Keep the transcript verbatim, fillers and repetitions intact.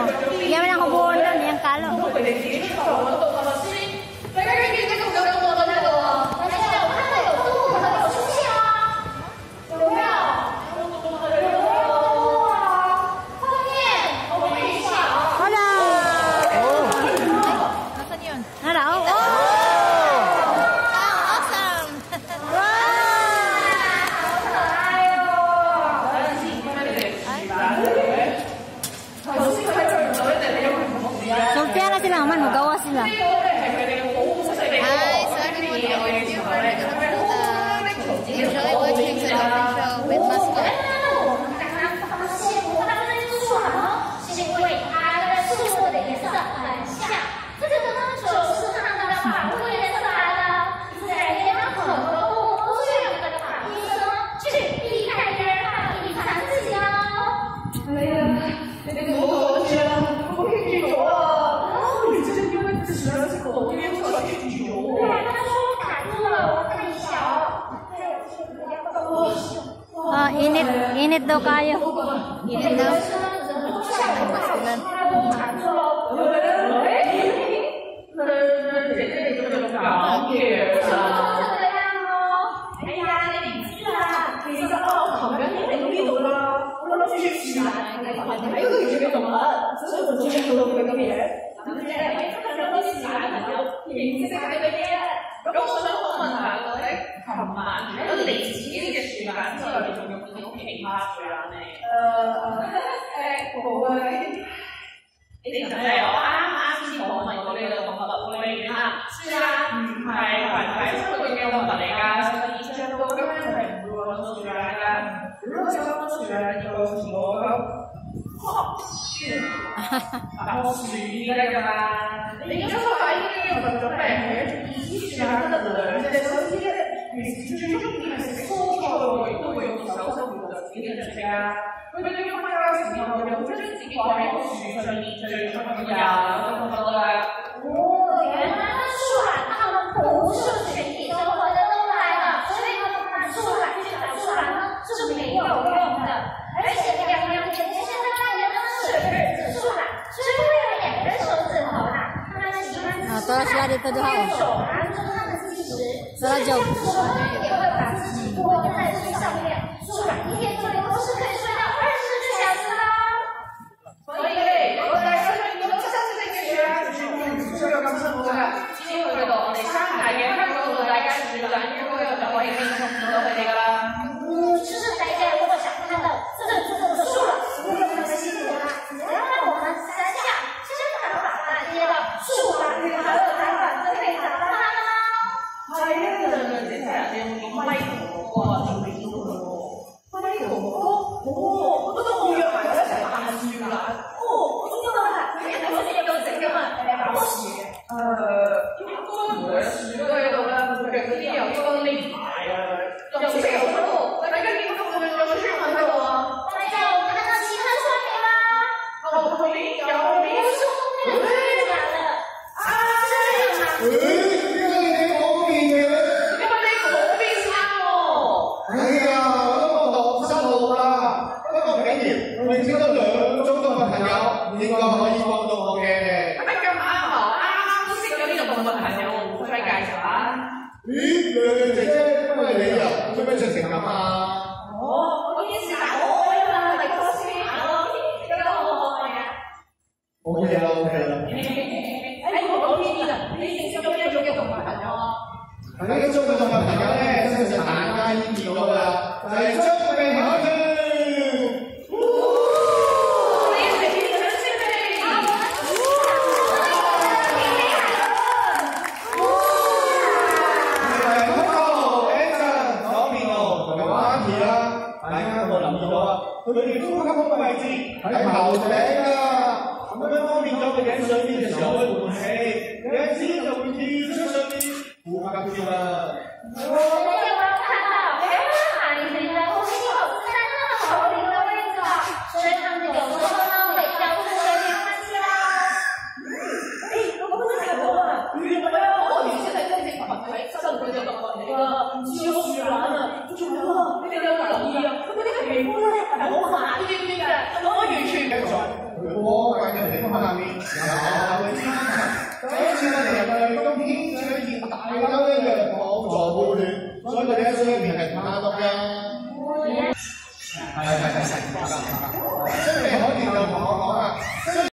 Yan lang ako buwan lang, yan kalo. Magawa sila. Hi, sorry for the overview. We're gonna put, uh, enjoy watching the dolphin show with mascot. 是因为它跟树木的颜色很像。这个呢，就是它们的保护颜色来了。自然界呢，很多动物都是用这个保护色去避开别人，避藏自己哦。哎呀，那个我觉得我可以走了。 Ah, init, init daw kayo. Init daw. Masulan. Tara sila dito doon ako. Tara, Joe. 下面又會參加，就好似我哋人類冬天最熱大褸一樣，幫助保暖，所以佢哋喺水入面係唔怕凍㗎。係係係係，真係。